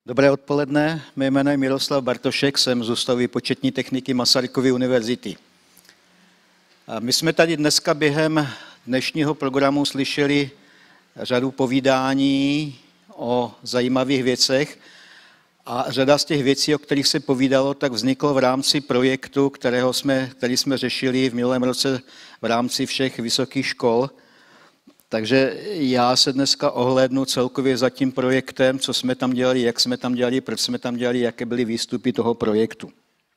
Dobré odpoledne, mé jméno je Miroslav Bartošek, jsem z Ústavu výpočetní techniky Masarykovy univerzity. My jsme tady dneska během dnešního programu slyšeli řadu povídání o zajímavých věcech a řada z těch věcí, o kterých se povídalo, tak vzniklo v rámci projektu, který jsme řešili v minulém roce v rámci všech vysokých škol. Takže já se dneska ohlédnu celkově za tím projektem, co jsme tam dělali, jak jsme tam dělali, proč jsme tam dělali, jaké byly výstupy toho projektu.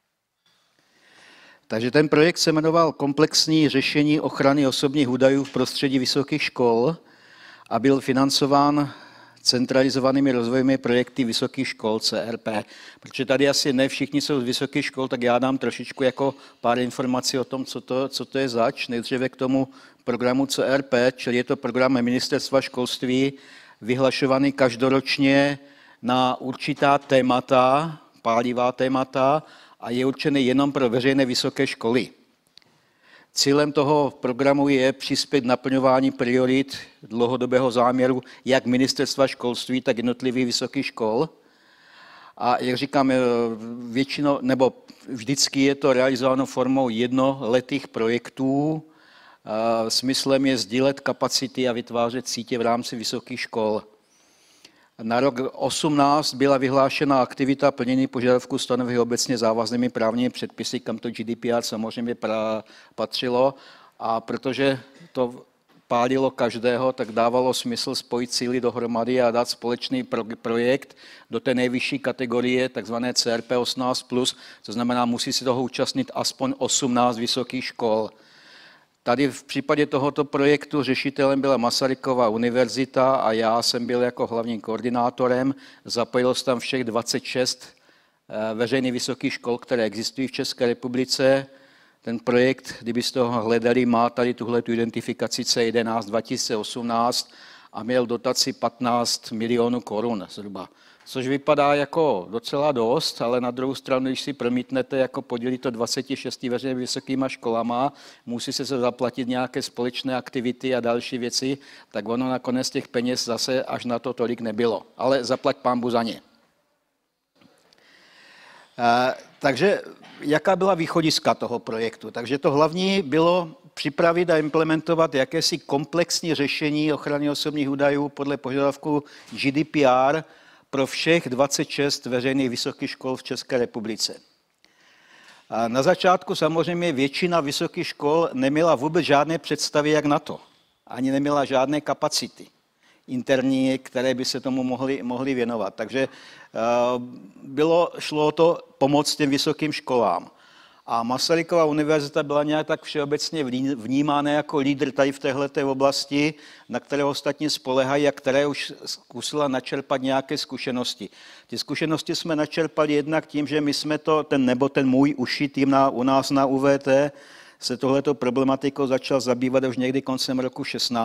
Takže ten projekt se jmenoval Komplexní řešení ochrany osobních údajů v prostředí vysokých škol a byl financován centralizovanými rozvojovými projekty vysokých škol CRP. Protože tady asi ne všichni jsou z vysokých škol, tak já dám trošičku jako pár informací o tom, co to je zač. Nejdříve k tomu programu CRP, čili je to program Ministerstva školství, vyhlašovaný každoročně na určitá témata, pálivá témata, a je určený jenom pro veřejné vysoké školy. Cílem toho programu je přispět naplňování priorit dlouhodobého záměru jak Ministerstva školství, tak jednotlivých vysokých škol. A jak říkám, většinou, nebo vždycky je to realizováno formou jednoletých projektů. Smyslem je sdílet kapacity a vytvářet sítě v rámci vysokých škol. Na rok 2018 byla vyhlášena aktivita plnění požadavků stanovených obecně závaznými právními předpisy, kam to GDPR samozřejmě patřilo. A protože to pálilo každého, tak dávalo smysl spojit síly dohromady a dát společný projekt do té nejvyšší kategorie, takzvané CRP 18+, to znamená, musí se toho účastnit aspoň 18 vysokých škol. Tady v případě tohoto projektu řešitelem byla Masarykova univerzita a já jsem byl jako hlavním koordinátorem. Zapojilo se tam všech 26 veřejných vysokých škol, které existují v České republice. Ten projekt, kdybyste ho hledali, má tady tuhletu identifikaci C11 2018 a měl dotaci 15 milionů korun zhruba. Což vypadá jako docela dost, ale na druhou stranu, když si promítnete, jako podělit to 26 veřejnými vysokýma školama, musí se zaplatit nějaké společné aktivity a další věci, tak ono nakonec těch peněz zase až na to tolik nebylo. Ale zaplať pánbu za ně. Takže jaká byla východiska toho projektu? Takže to hlavní bylo připravit a implementovat jakési komplexní řešení ochrany osobních údajů podle požadavku GDPR pro všech 26 veřejných vysokých škol v České republice. A na začátku samozřejmě většina vysokých škol neměla vůbec žádné představy, jak na to. Ani neměla žádné kapacity interní, které by se tomu mohly věnovat. Takže šlo o to pomoct těm vysokým školám. A Masarykova univerzita byla nějak tak všeobecně vnímána jako lídr tady v téhleté oblasti, na které ostatní spolehají a které už zkusila načerpat nějaké zkušenosti. Ty zkušenosti jsme načerpali jednak tím, že my jsme ten můj uši tým u nás na UVT se tohleto problematikou začal zabývat už někdy koncem roku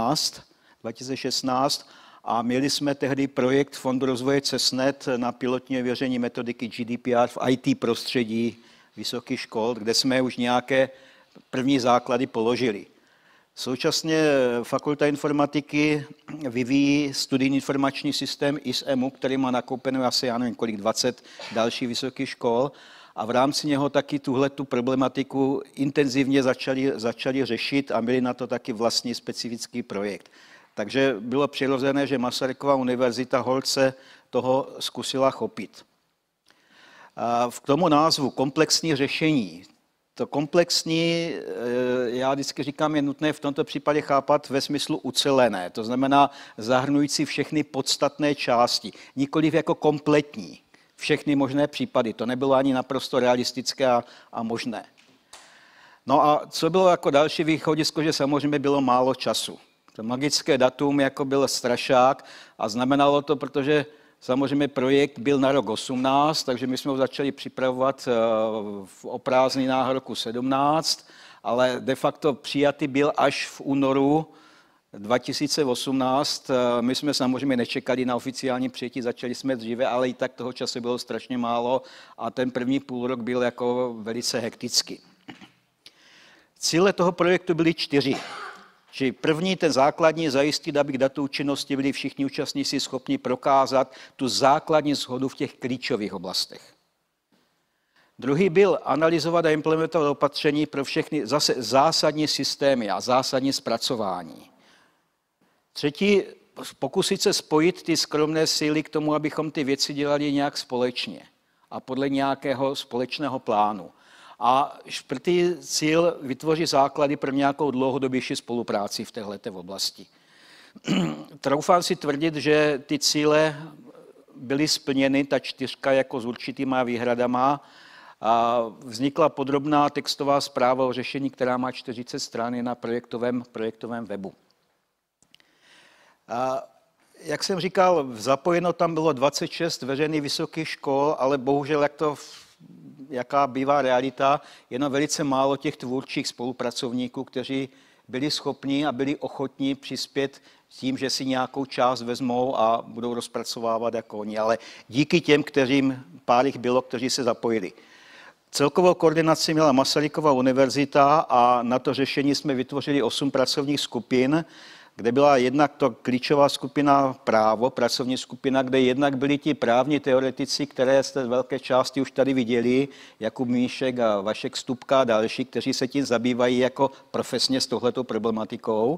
2016 a měli jsme tehdy projekt Fondu rozvoje CESNET na pilotní ověření metodiky GDPR v IT prostředí vysokých škol, kde jsme už nějaké první základy položili. Současně Fakulta informatiky vyvíjí studijní informační systém ISMU, který má nakoupenou asi, já nevím kolik, 20 dalších vysokých škol a v rámci něho taky tuhletu problematiku intenzivně začali řešit a měli na to taky vlastní specifický projekt. Takže bylo přirozené, že Masarykova univerzita holt se toho zkusila chopit. K tomu názvu komplexní řešení. To komplexní, já vždycky říkám, je nutné v tomto případě chápat ve smyslu ucelené, to znamená zahrnující všechny podstatné části, nikoliv jako kompletní, všechny možné případy. To nebylo ani naprosto realistické a možné. No a co bylo jako další východisko, že samozřejmě bylo málo času. To magické datum jako byl strašák a znamenalo to, protože samozřejmě projekt byl na rok 2018, takže my jsme ho začali připravovat o prázdninách roku 2017, ale de facto přijatý byl až v únoru 2018. My jsme samozřejmě nečekali na oficiální přijetí, začali jsme dříve, ale i tak toho času bylo strašně málo a ten první půlrok byl jako velice hektický. Cíle toho projektu byly 4. Čili první, ten základní, zajistit, aby k datu účinnosti byli všichni účastníci schopni prokázat tu základní shodu v těch klíčových oblastech. Druhý byl analyzovat a implementovat opatření pro všechny zase zásadní systémy a zásadní zpracování. Třetí, pokusit se spojit ty skromné síly k tomu, abychom ty věci dělali nějak společně a podle nějakého společného plánu. A čtvrtý cíl vytvořit základy pro nějakou dlouhodobější spolupráci v této oblasti. Troufám si tvrdit, že ty cíle byly splněny, ta 4 jako s určitýma výhradama. A vznikla podrobná textová zpráva o řešení, která má 40 stran na projektovém webu. A jak jsem říkal, zapojeno tam bylo 26 veřejných vysokých škol, ale bohužel, jaká bývá realita, jenom velice málo těch tvůrčích spolupracovníků, kteří byli schopni a byli ochotní přispět tím, že si nějakou část vezmou a budou rozpracovávat jako oni. Ale díky těm, pár jich bylo, kteří se zapojili. Celkovou koordinaci měla Masarykova univerzita a na to řešení jsme vytvořili 8 pracovních skupin, kde byla jednak to klíčová skupina právo, pracovní skupina, kde jednak byli ti právní teoretici, které jste z velké části už tady viděli, Jakub Míšek a Vašek Stupka a další, kteří se tím zabývají jako profesně s touhletou problematikou.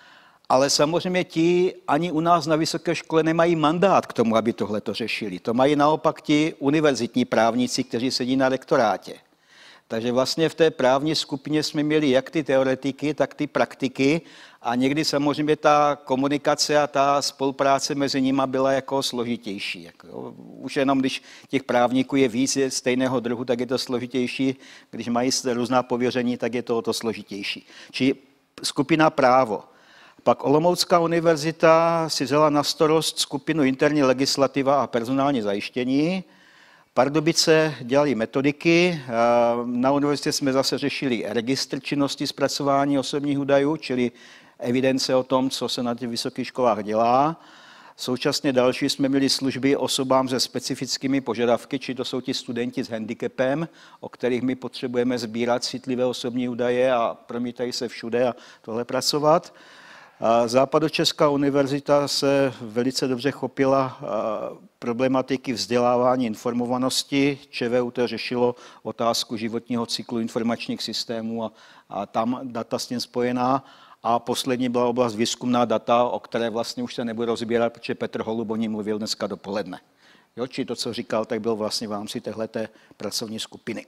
Ale samozřejmě ti ani u nás na vysoké škole nemají mandát k tomu, aby tohleto řešili. To mají naopak ti univerzitní právníci, kteří sedí na rektorátě. Takže vlastně v té právní skupině jsme měli jak ty teoretiky, tak ty praktiky a někdy samozřejmě ta komunikace a ta spolupráce mezi nimi byla jako složitější. Už jenom když těch právníků je víc stejného druhu, tak je to složitější. Když mají různá pověření, tak je to o to složitější. Čili skupina právo. Pak Olomoucká univerzita si vzala na starost skupinu interní legislativa a personální zajištění. Pardubice dělali metodiky, na univerzitě jsme zase řešili registr činnosti zpracování osobních údajů, čili evidence o tom, co se na těch vysokých školách dělá. Současně další jsme měli služby osobám se specifickými požadavky, či to jsou ti studenti s handicapem, o kterých my potřebujeme sbírat citlivé osobní údaje a promítají se všude a tohle pracovat. Západočeská univerzita se velice dobře chopila problematiky vzdělávání informovanosti. ČVUT řešilo otázku životního cyklu informačních systémů a tam data s tím spojená. A poslední byla oblast výzkumná data, o které vlastně už se nebudu rozbírat, protože Petr Holub o ní mluvil dneska dopoledne. Jo, či to, co říkal, tak byl vlastně v rámci téhleté pracovní skupiny.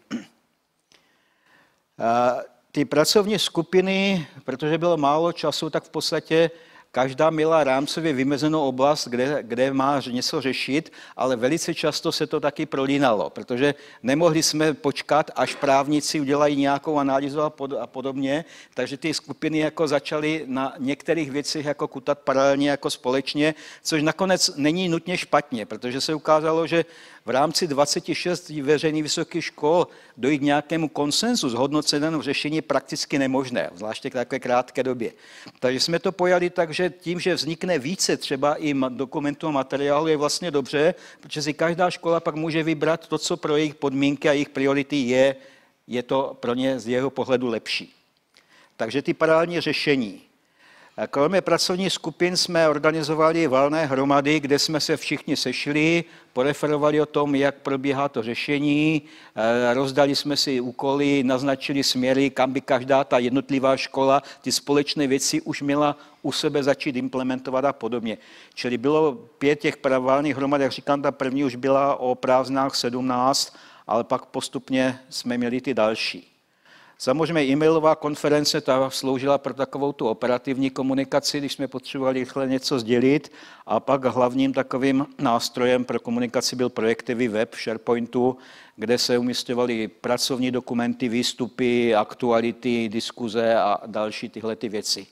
Ty pracovní skupiny, protože bylo málo času, tak v podstatě každá měla rámcově vymezenou oblast, kde má něco řešit, ale velice často se to taky prolínalo, protože nemohli jsme počkat, až právníci udělají nějakou analýzu a podobně, takže ty skupiny jako začaly na některých věcech jako kutat paralelně jako společně, což nakonec není nutně špatně, protože se ukázalo, že v rámci 26 veřejných vysokých škol dojít k nějakému konsenzu zhodnocenému řešení prakticky nemožné, zvláště v takové krátké době. Takže jsme to pojali tak, že tím, že vznikne více třeba i dokumentů a materiálu, je vlastně dobře, protože si každá škola pak může vybrat to, co pro jejich podmínky a jejich priority je to pro ně z jeho pohledu lepší. Takže ty paralelní řešení. Kromě pracovních skupin jsme organizovali valné hromady, kde jsme se všichni sešli, poreferovali o tom, jak probíhá to řešení, rozdali jsme si úkoly, naznačili směry, kam by každá ta jednotlivá škola ty společné věci už měla u sebe začít implementovat a podobně. Čili bylo 5 těch valných hromad, jak říkám, ta první už byla o prázdninách 17, ale pak postupně jsme měli ty další. Samozřejmě e-mailová konference ta sloužila pro takovou tu operativní komunikaci, když jsme potřebovali rychle něco sdělit, a pak hlavním takovým nástrojem pro komunikaci byl projektový web SharePointu, kde se umisťovaly pracovní dokumenty, výstupy, aktuality, diskuze a další tyhle ty věci.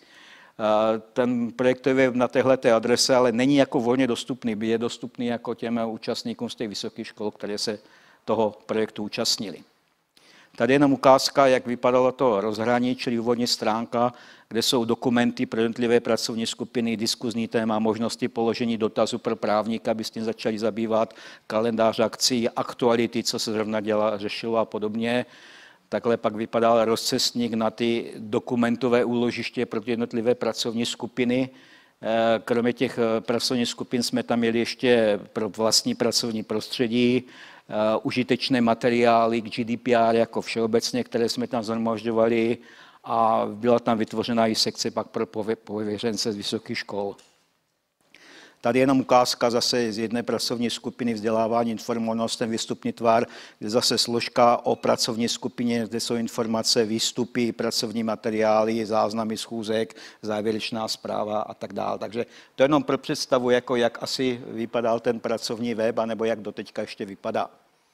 Ten projektový web na téhleté adrese ale není jako volně dostupný, je dostupný jako těm účastníkům z těch vysokých škol, které se toho projektu účastnili. Tady je jenom ukázka, jak vypadalo to rozhraní, čili úvodní stránka, kde jsou dokumenty pro jednotlivé pracovní skupiny, diskuzní téma, možnosti položení dotazu pro právníka, aby s tím začali zabývat, kalendář akcí, aktuality, co se zrovna řešilo a podobně. Takhle pak vypadal rozcestník na ty dokumentové úložiště pro ty jednotlivé pracovní skupiny. Kromě těch pracovních skupin jsme tam měli ještě pro vlastní pracovní prostředí, užitečné materiály k GDPR jako všeobecně, které jsme tam shromažďovali, a byla tam vytvořena i sekce pak pro pověřence z vysokých škol. Tady jenom ukázka zase z jedné pracovní skupiny vzdělávání, informovanost, ten výstupní tvar, kde zase složka o pracovní skupině, kde jsou informace, výstupy, pracovní materiály, záznamy schůzek, závěrečná zpráva a tak dále. Takže to jenom pro představu, jako jak asi vypadal ten pracovní web, anebo jak doteďka ještě vypadá.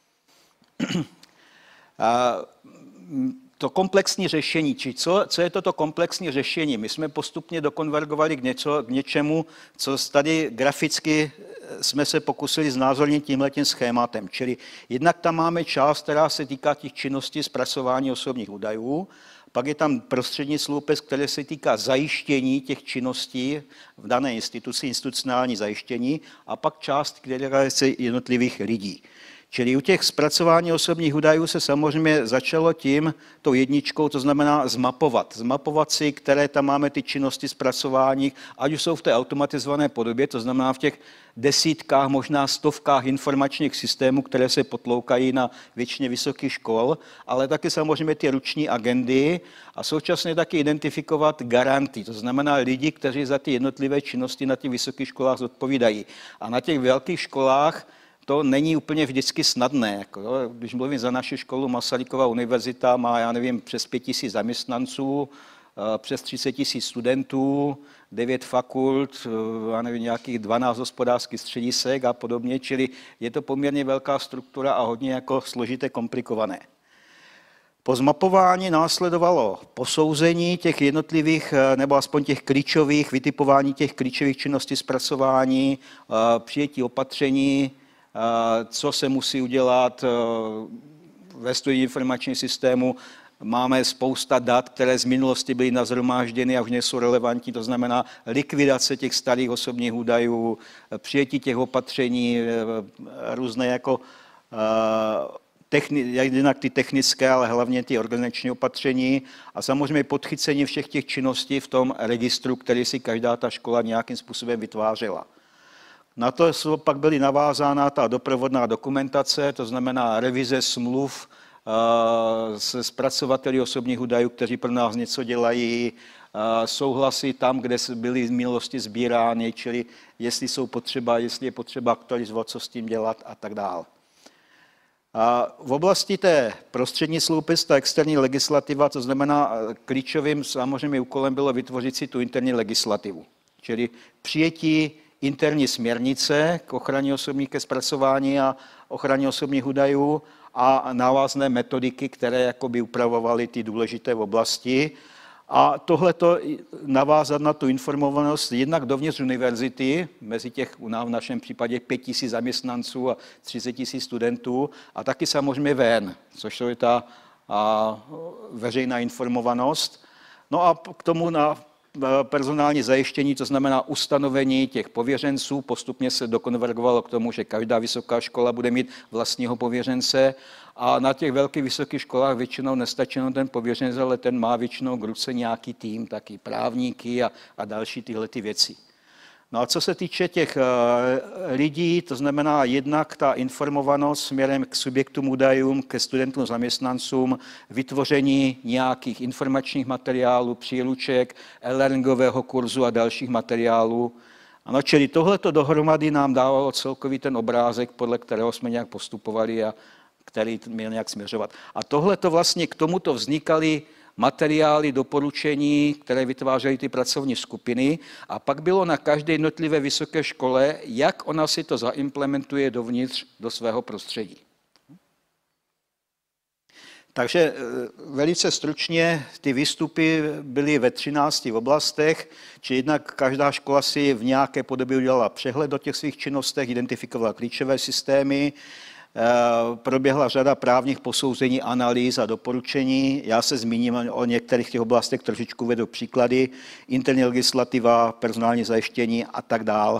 To komplexní řešení, či co je toto komplexní řešení? My jsme postupně dokonvergovali k něčemu, co tady graficky jsme se pokusili znázornit tímhletím schématem. Čili jednak tam máme část, která se týká těch činností zpracování osobních údajů, pak je tam prostřední sloupec, který se týká zajištění těch činností v dané instituci, institucionální zajištění, a pak část, která se jednotlivých lidí. Čili u těch zpracování osobních údajů se samozřejmě začalo tou jedničkou, to znamená zmapovat. Zmapovat si, které tam máme ty činnosti zpracování, ať už jsou v té automatizované podobě, to znamená v těch desítkách, možná stovkách informačních systémů, které se potloukají na většině vysokých škol, ale taky samozřejmě ty ruční agendy a současně taky identifikovat garanty, to znamená lidi, kteří za ty jednotlivé činnosti na těch vysokých školách zodpovídají. A na těch velkých školách to není úplně vždycky snadné. Když mluvím za naši školu, Masarykova univerzita má, já nevím, přes 5 000 zaměstnanců, přes 30 000 studentů, 9 fakult, já nevím, nějakých 12 hospodářských středisek a podobně, čili je to poměrně velká struktura a hodně jako složité, komplikované. Po zmapování následovalo posouzení těch jednotlivých, nebo aspoň těch klíčových, vytipování těch klíčových činností zpracování, přijetí opatření, co se musí udělat ve studii informačního systému. Máme spousta dat, které z minulosti byly nashromážděny a už nejsou relevantní, to znamená likvidace těch starých osobních údajů, přijetí těch opatření, různé jako jednak ty technické, ale hlavně ty organizační opatření a samozřejmě podchycení všech těch činností v tom registru, který si každá ta škola nějakým způsobem vytvářela. Na to pak byly navázána ta doprovodná dokumentace, to znamená revize smluv se zpracovateli osobních údajů, kteří pro nás něco dělají, souhlasy tam, kde byly v minulosti sbírány, čili jestli je potřeba aktualizovat, co s tím dělat a tak dále. V oblasti té prostřední sloupec, ta externí legislativa, to znamená klíčovým samozřejmě úkolem bylo vytvořit si tu interní legislativu, čili přijetí interní směrnice k ochraně osobních, ke zpracování a ochraně osobních údajů a návazné metodiky, které jakoby upravovaly ty důležité oblasti. A tohleto navázat na tu informovanost jednak dovnitř univerzity, mezi těch v našem případě 5 000 zaměstnanců a 30 000 studentů, a taky samozřejmě ven, což je ta veřejná informovanost. No a k tomu na personální zajištění, to znamená ustanovení těch pověřenců, postupně se dokonvergovalo k tomu, že každá vysoká škola bude mít vlastního pověřence a na těch velkých vysokých školách většinou nestačí jenom ten pověřenec, ale ten má většinou k ruce nějaký tým, taky právníky a další tyhle ty věci. No a co se týče těch lidí, to znamená jednak ta informovanost směrem k subjektům údajům, ke studentům, zaměstnancům, vytvoření nějakých informačních materiálů, příruček, e-learningového kurzu a dalších materiálů. Ano, čili tohleto dohromady nám dávalo celkový ten obrázek, podle kterého jsme nějak postupovali a který měl nějak směřovat. A tohleto vlastně k tomuto vznikaly materiály, doporučení, které vytvářely ty pracovní skupiny a pak bylo na každé jednotlivé vysoké škole, jak ona si to zaimplementuje dovnitř do svého prostředí. Takže velice stručně ty výstupy byly ve 13 oblastech, či jednak každá škola si v nějaké podobě udělala přehled do těch svých činnostech, identifikovala klíčové systémy, proběhla řada právních posouzení, analýz a doporučení. Já se zmíním o některých těch oblastech, trošičku vedu příklady, interní legislativa, personální zajištění a tak dál.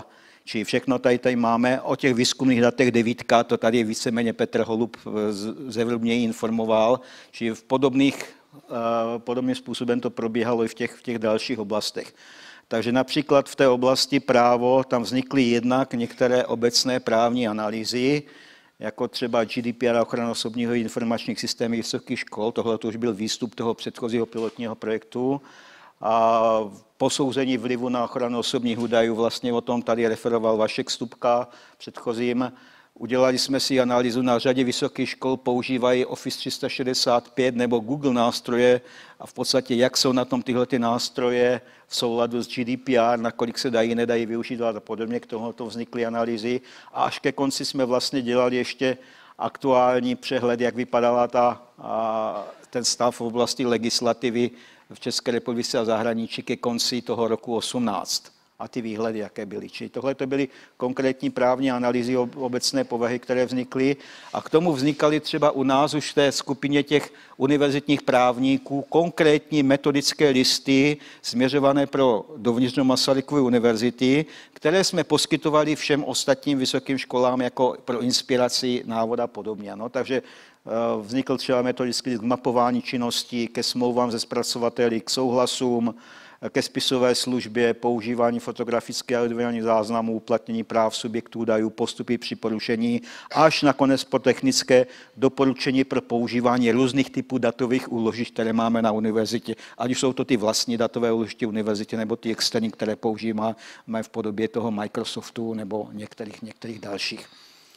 Čili všechno tady máme. O těch výzkumných datech 9, to tady víceméně Petr Holub zevrubněji informoval, čili podobným způsobem to probíhalo i v těch dalších oblastech. Takže například v té oblasti právo tam vznikly jednak některé obecné právní analýzy, jako třeba GDPR a ochrana osobního informačních systémů vysokých škol, tohle to už byl výstup toho předchozího pilotního projektu, a posouzení vlivu na ochranu osobních údajů, vlastně o tom tady referoval Vašek Stupka předchozím. Udělali jsme si analýzu, na řadě vysokých škol používají Office 365 nebo Google nástroje a v podstatě jak jsou na tom tyhle nástroje v souladu s GDPR, nakolik se dají, nedají využívat a podobně, k tomuto vznikly analýzy. A až ke konci jsme vlastně dělali ještě aktuální přehled, jak vypadala ten stav v oblasti legislativy v České republice a zahraničí ke konci toho roku 18 a ty výhledy, jaké byly. Čili tohle to byly konkrétní právní analýzy obecné povahy, které vznikly a k tomu vznikaly třeba u nás už v té skupině těch univerzitních právníků konkrétní metodické listy směřované pro dovnitř Masarykovy univerzity, které jsme poskytovali všem ostatním vysokým školám jako pro inspiraci, návod a podobně. No, takže vznikl třeba metodický list k mapování činností, ke smlouvám ze zpracovateli, k souhlasům, ke spisové službě, používání fotografických a audiovizuálních záznamů, uplatnění práv subjektů údajů, postupy při porušení, až nakonec po technické doporučení pro používání různých typů datových úložišť, které máme na univerzitě. Ať už jsou to ty vlastní datové úložiště univerzity, nebo ty externí, které používáme v podobě toho Microsoftu nebo některých dalších.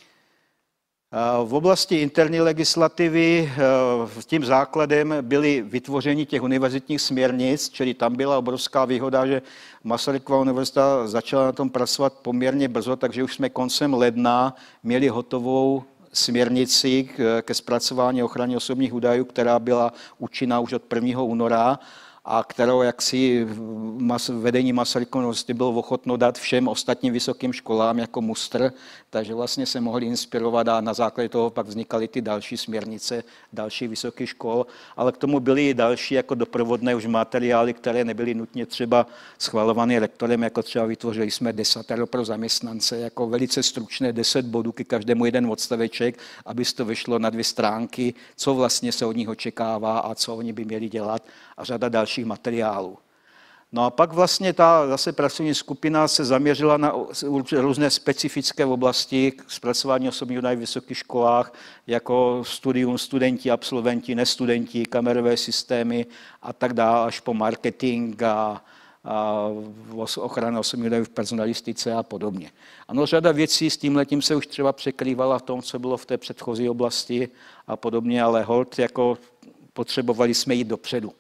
V oblasti interní legislativy tím základem byly vytvoření těch univerzitních směrnic, čili tam byla obrovská výhoda, že Masarykova univerzita začala na tom pracovat poměrně brzo, takže už jsme koncem ledna měli hotovou směrnici ke zpracování ochrany osobních údajů, která byla účinná už od 1. února a kterou jaksi vedení Masarykovy univerzity bylo ochotno dát všem ostatním vysokým školám jako mustr, takže vlastně se mohli inspirovat a na základě toho pak vznikaly ty další směrnice dalších vysokých škol, ale k tomu byly i další jako doprovodné už materiály, které nebyly nutně třeba schvalované rektorem, jako třeba vytvořili jsme desatero pro zaměstnance, jako velice stručné 10 bodů, k každému jeden odstaveček, aby to vyšlo na 2 stránky, co vlastně se od nich očekává a co oni by měli dělat a řada dalších materiálů. No a pak vlastně ta zase pracovní skupina se zaměřila na různé specifické oblasti zpracování osobních údajů v vysokých školách, jako studium, studenti, absolventi, nestudenti, kamerové systémy a tak dále, až po marketing a ochrana osobních údajů v personalistice a podobně. Ano, řada věcí s tímhletím se už třeba překrývala v tom, co bylo v té předchozí oblasti a podobně, ale holt jako potřebovali jsme jít dopředu.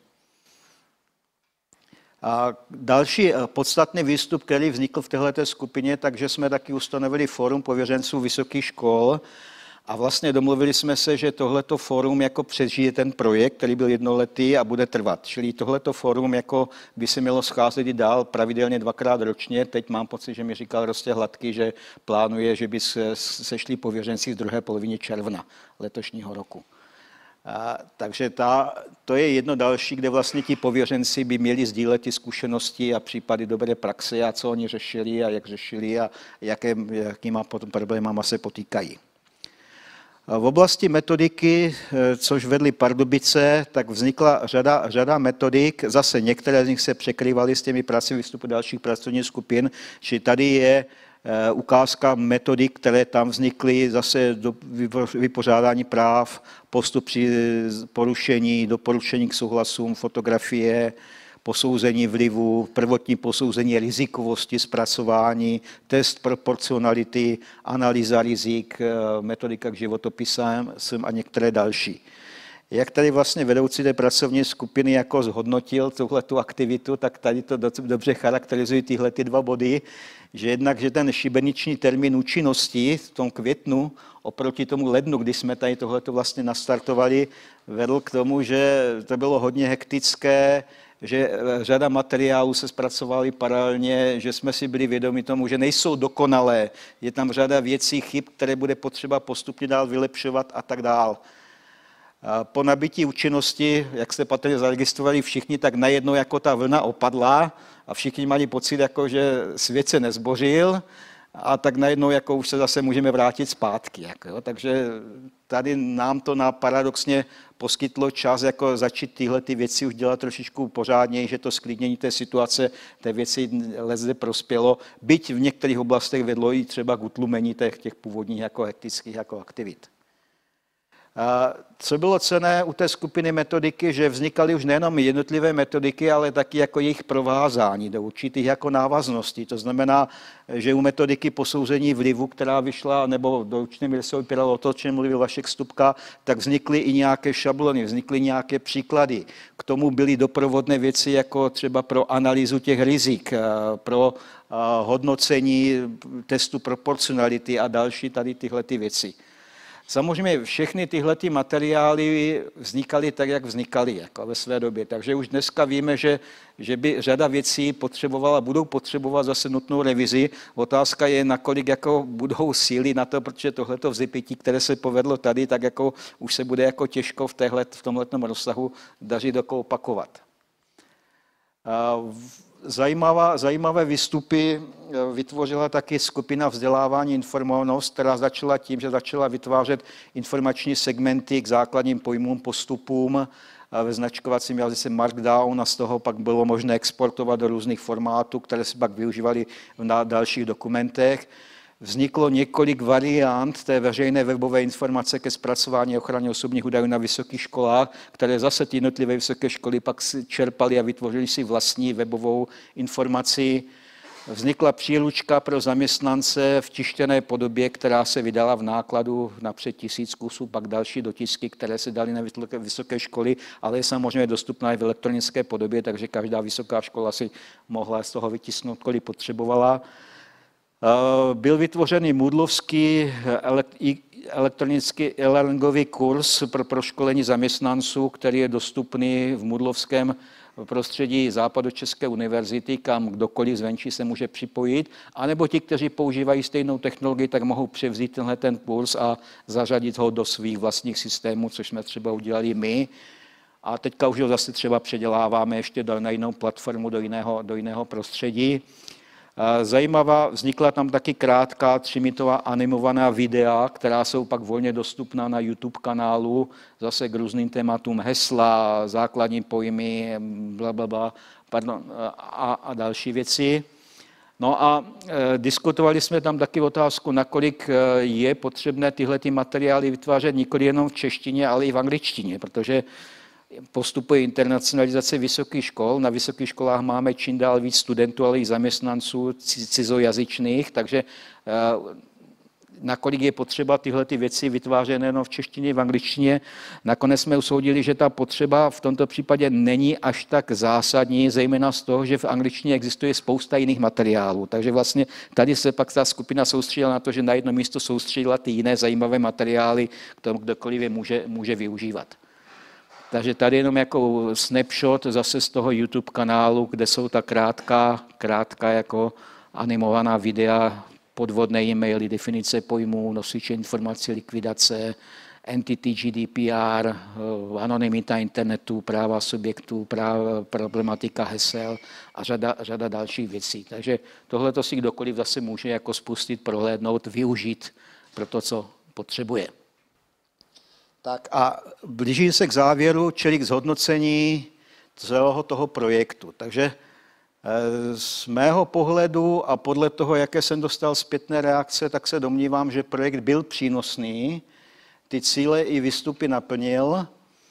A další podstatný výstup, který vznikl v této skupině, takže jsme taky ustanovili fórum pověřenců vysokých škol a vlastně domluvili jsme se, že tohleto fórum jako přežije ten projekt, který byl jednoletý a bude trvat. Čili tohleto fórum jako by se mělo scházet i dál pravidelně 2krát ročně. Teď mám pocit, že mi říkal Rostě Hladký, že plánuje, že by se sešli pověřenci v druhé polovině června letošního roku. Takže to je jedno další, kde vlastně ti pověřenci by měli sdílet ty zkušenosti a případy dobré praxe a co oni řešili a jak řešili a jakýma potom problémama se potýkají. V oblasti metodiky, což vedly Pardubice, tak vznikla řada metodik, zase některé z nich se překrývaly s těmi prací výstupu dalších pracovních skupin, či tady je ukázka metodik, které tam vznikly, zase do vypořádání práv, postup při porušení, doporučení k souhlasům, fotografie, posouzení vlivu, prvotní posouzení rizikovosti, zpracování, test proporcionality, analýza rizik, metodika k životopisám a některé další. Jak tady vlastně vedoucí té pracovní skupiny jako zhodnotil tuhletu aktivitu, tak tady to dobře charakterizují tyhle 2 body, že jednak, že ten šibeniční termín účinnosti v tom květnu oproti tomu lednu, kdy jsme tady tohleto vlastně nastartovali, vedl k tomu, že to bylo hodně hektické, že řada materiálů se zpracovaly paralelně, že jsme si byli vědomi tomu, že nejsou dokonalé, je tam řada věcí, chyb, které bude potřeba postupně dál vylepšovat a tak dál. Po nabití účinnosti, jak jste patrně zaregistrovali všichni, tak najednou jako ta vlna opadla a všichni mali pocit, jako že svět se nezbořil a tak najednou jako už se zase můžeme vrátit zpátky. Jako, jo. Takže tady nám to paradoxně poskytlo čas jako začít tyhle ty věci už dělat trošičku pořádněji, že to sklidnění té situace, té věci lezde prospělo, byť v některých oblastech vedlo i třeba k utlumení těch původních jako hektických jako aktivit. Co bylo cenné u té skupiny metodiky, že vznikaly už nejenom jednotlivé metodiky, ale taky jako jejich provázání do určitých jako návazností. To znamená, že u metodiky posouzení vlivu, která vyšla, nebo do určité míry se opíralo o to, o čem mluvil Vašek Stupka, tak vznikly i nějaké šablony, vznikly nějaké příklady. K tomu byly doprovodné věci jako třeba pro analýzu těch rizik, pro hodnocení testu proporcionality a další tady tyhle ty věci. Samozřejmě všechny tyhle materiály vznikaly tak, jak vznikaly jako ve své době. Takže už dneska víme, že by řada věcí potřebovala, budou potřebovat zase nutnou revizi. Otázka je, nakolik jako budou síly na to, protože tohleto vzepětí, které se povedlo tady, tak jako už se bude jako těžko v tomhletom rozsahu dařit jako opakovat. Zajímavé výstupy vytvořila taky skupina vzdělávání informovanost, která začala tím, že začala vytvářet informační segmenty k základním pojmům, postupům ve značkovacím jazyce Markdown a z toho pak bylo možné exportovat do různých formátů, které se pak využívaly na dalších dokumentech. Vzniklo několik variant té veřejné webové informace ke zpracování a ochraně osobních údajů na vysokých školách, které zase ty jednotlivé vysoké školy pak čerpaly a vytvořili si vlastní webovou informaci. Vznikla příručka pro zaměstnance v tištěné podobě, která se vydala v nákladu napřed 1000 kusů, pak další dotisky, které se daly na vysoké školy, ale je samozřejmě dostupná i v elektronické podobě, takže každá vysoká škola si mohla z toho vytisknout, kolik potřebovala. Byl vytvořený moodlovský elektronický e-learningový kurz pro proškolení zaměstnanců, který je dostupný v moodlovském prostředí Západočeské univerzity, kam kdokoliv zvenčí se může připojit, anebo ti, kteří používají stejnou technologii, tak mohou převzít ten kurz a zařadit ho do svých vlastních systémů, což jsme třeba udělali my. A teďka už ho zase třeba předěláváme ještě na jinou platformu, do jiného prostředí. Zajímavá, vznikla tam taky krátká 3minutová animovaná videa, která jsou pak volně dostupná na YouTube kanálu, zase k různým tématům hesla, základní pojmy, blablabla, a další věci. No a diskutovali jsme tam taky otázku, nakolik je potřebné tyhle materiály vytvářet nikoli jenom v češtině, ale i v angličtině, protože postupuje internacionalizace vysokých škol. Na vysokých školách máme čím dál víc studentů, ale i zaměstnanců cizojazyčných, takže nakolik je potřeba tyhle věci vytvářet nejen v češtině, v angličtině. Nakonec jsme usoudili, že ta potřeba v tomto případě není až tak zásadní, zejména z toho, že v angličtině existuje spousta jiných materiálů. Takže vlastně tady se pak ta skupina soustředila na to, že na jedno místo soustředila ty jiné zajímavé materiály, k tomu kdokoliv je může využívat. Takže tady jenom jako snapshot zase z toho YouTube kanálu, kde jsou ta krátká jako animovaná videa, podvodné e-maily, definice pojmů, nosiče informací, likvidace, entity GDPR, anonymita internetu, práva subjektů, problematika hesel a řada dalších věcí. Takže tohle si kdokoliv zase může jako spustit, prohlédnout, využít pro to, co potřebuje. Tak a blíží se k závěru, čili k zhodnocení celého toho projektu. Takže z mého pohledu a podle toho, jaké jsem dostal zpětné reakce, tak se domnívám, že projekt byl přínosný, ty cíle i výstupy naplnil.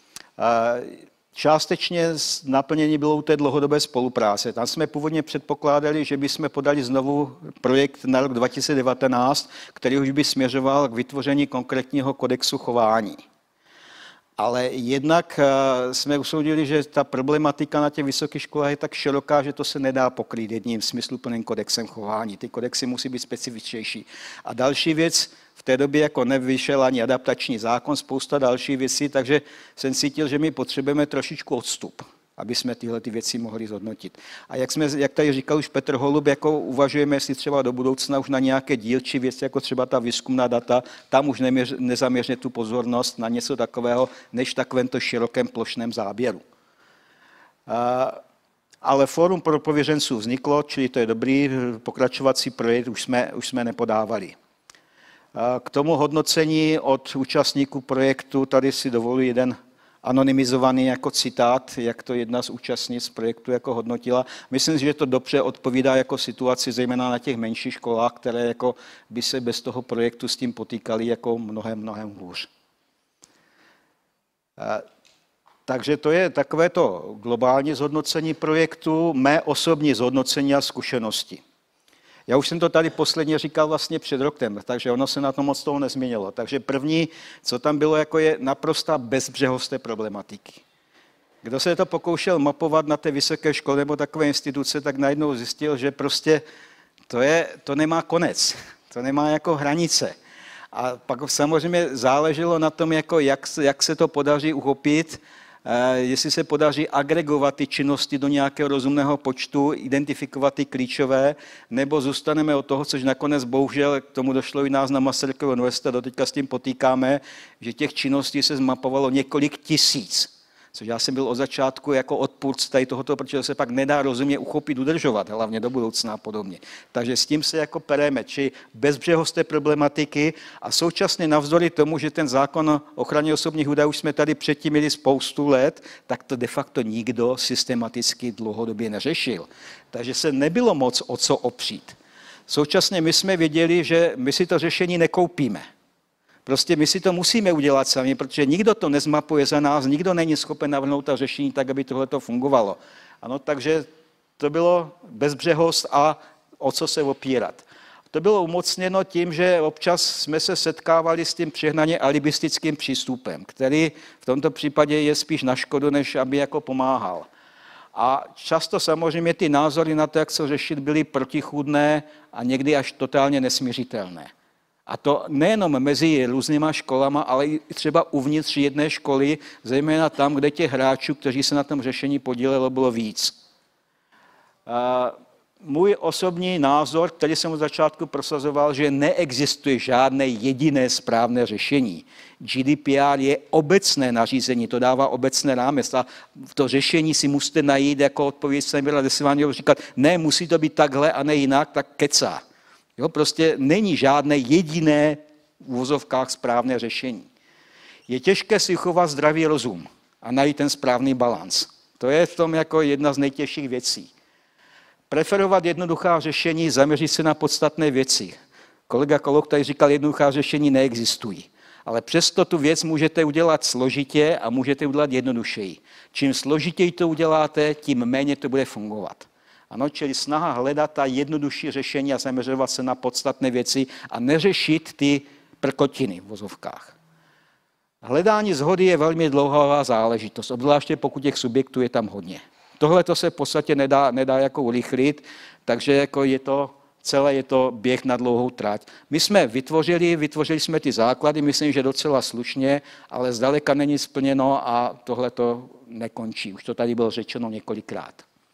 Částečně naplnění bylo u té dlouhodobé spolupráce. Tam jsme původně předpokládali, že bychom podali znovu projekt na rok 2019, který už by směřoval k vytvoření konkrétního kodexu chování. Ale jednak jsme usoudili, že ta problematika na těch vysokých školách je tak široká, že to se nedá pokrýt jedním smysluplným kodexem chování. Ty kodexy musí být specifičtější. A další věc, v té době jako nevyšel ani adaptační zákon, spousta dalších věcí, takže jsem cítil, že my potřebujeme trošičku odstup, aby jsme tyhle věci mohli zhodnotit. A jak tady říkal už Petr Holub, jako uvažujeme, jestli třeba do budoucna už na nějaké dílčí věci, jako třeba ta výzkumná data, tam už nezaměřně tu pozornost na něco takového, než v takovémto širokém plošném záběru. Ale Fórum pro pověřenců vzniklo, čili to je dobrý pokračovací projekt, už jsme nepodávali. K tomu hodnocení od účastníků projektu tady si dovoluji jeden anonymizovaný jako citát, jak to jedna z účastnic projektu jako hodnotila. Myslím si, že to dobře odpovídá jako situaci, zejména na těch menších školách, které jako by se bez toho projektu s tím potýkali jako mnohem hůř. Takže to je takovéto globální zhodnocení projektu, mé osobní zhodnocení a zkušenosti. Já už jsem to tady posledně říkal vlastně před rokem, takže ono se na to moc toho nezměnilo. Takže první, co tam bylo, jako je naprostá bezbřehost té problematiky. Kdo se to pokoušel mapovat na té vysoké škole nebo takové instituce, tak najednou zjistil, že prostě to nemá konec, to nemá jako hranice. A pak samozřejmě záleželo na tom, jako jak se to podaří uchopit, jestli se podaří agregovat ty činnosti do nějakého rozumného počtu, identifikovat ty klíčové, nebo zůstaneme od toho, což nakonec bohužel k tomu došlo i nás na Masarykově univerzitě, doteďka s tím potýkáme, že těch činností se zmapovalo několik tisíc. Což já jsem byl od začátku jako odpůrce tady tohoto, protože se pak nedá rozumně uchopit, udržovat, hlavně do budoucna a podobně. Takže s tím se jako pereme, či bezbřehost té problematiky a současně navzdory tomu, že ten zákon o ochraně osobních údajů jsme tady předtím měli spoustu let, tak to de facto nikdo systematicky dlouhodobě neřešil. Takže se nebylo moc o co opřít. Současně my jsme věděli, že my si to řešení nekoupíme. Prostě my si to musíme udělat sami, protože nikdo to nezmapuje za nás, nikdo není schopen navrhnout ta řešení tak, aby tohleto fungovalo. Ano, takže to bylo bezbřehost a o co se opírat. To bylo umocněno tím, že občas jsme se setkávali s tím přehnaně alibistickým přístupem, který v tomto případě je spíš na škodu, než aby jako pomáhal. A často samozřejmě ty názory na to, jak se řešit, byly protichůdné a někdy až totálně nesmířitelné. A to nejenom mezi různýma školama, ale i třeba uvnitř jedné školy, zejména tam, kde těch hráčů, kteří se na tom řešení podíleli, bylo víc. Můj osobní názor, který jsem od začátku prosazoval, že neexistuje žádné jediné správné řešení. GDPR je obecné nařízení, to dává obecné rámec a to řešení si musíte najít jako odpověď Samira Desiványho, říkat, ne, musí to být takhle a ne jinak, tak kecá. Jo, prostě není žádné jediné v uvozovkách správné řešení. Je těžké si chovat zdravý rozum a najít ten správný balanc. To je v tom jako jedna z nejtěžších věcí. Preferovat jednoduchá řešení, zaměřit se na podstatné věci. Kolega Kalouk tady říkal, jednoduchá řešení neexistují. Ale přesto tu věc můžete udělat složitě a můžete udělat jednodušeji. Čím složitěji to uděláte, tím méně to bude fungovat. Ano, čili snaha hledat ta jednodušší řešení a zaměřovat se na podstatné věci a neřešit ty prkotiny v vozovkách. Hledání shody je velmi dlouhá záležitost, obzvláště pokud těch subjektů je tam hodně. Tohle to se v podstatě nedá jako urychlit, takže jako celé je to běh na dlouhou trať. My jsme vytvořili jsme ty základy, myslím, že docela slušně, ale zdaleka není splněno a tohle to nekončí. Už to tady bylo řečeno několikrát.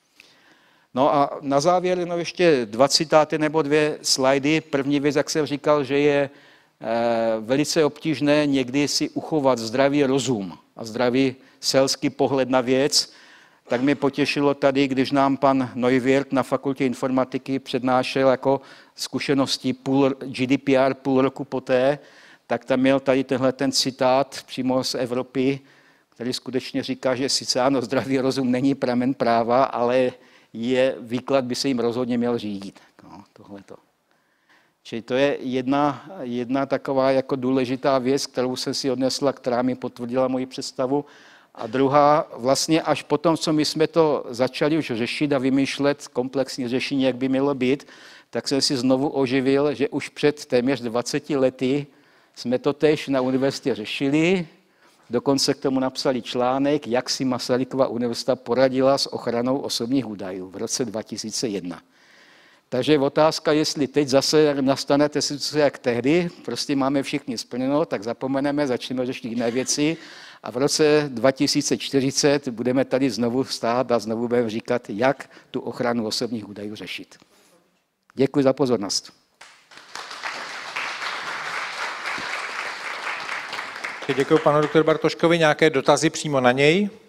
No a na závěr ještě 20 nebo 2 slajdy. První věc, jak jsem říkal, že je velice obtížné někdy si uchovat zdravý rozum a zdravý selský pohled na věc, tak mě potěšilo tady, když nám pan Neuwirth na fakultě informatiky přednášel jako zkušenosti GDPR půl roku poté, tak tam měl tady ten citát přímo z Evropy, který skutečně říká, že sice ano, zdravý rozum není pramen práva, ale výklad by se jim rozhodně měl řídit. No, tohleto. Čili to je jedna taková jako důležitá věc, kterou jsem si odnesla, která mi potvrdila moji představu. A druhá, vlastně až potom, co my jsme to začali už řešit a vymýšlet komplexní řešení, jak by mělo být, tak jsem si znovu oživil, že už před téměř 20 lety jsme to též na univerzitě řešili, dokonce k tomu napsali článek, jak si Masarykova univerzita poradila s ochranou osobních údajů v roce 2001. Takže je otázka, jestli teď zase nastane situace jak tehdy, prostě máme všichni splněno, tak zapomeneme, začneme řešit jiné věci a v roce 2040 budeme tady znovu stát a znovu budeme říkat, jak tu ochranu osobních údajů řešit. Děkuji za pozornost. Děkuji panu doktoru Bartoškovi. Nějaké dotazy přímo na něj?